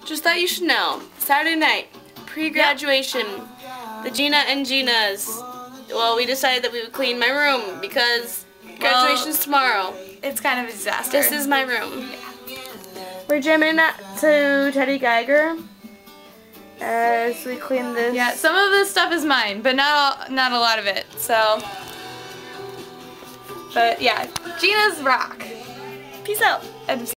Just thought you should know. Saturday night, pre-graduation, the Gina and Gina's. Well, we decided that we would clean my room because graduation's tomorrow. It's kind of a disaster. This is my room. We're jamming that to Teddy Geiger as we clean this. Yeah, some of this stuff is mine, but not a lot of it. So, but yeah, Gina's rock. Peace out.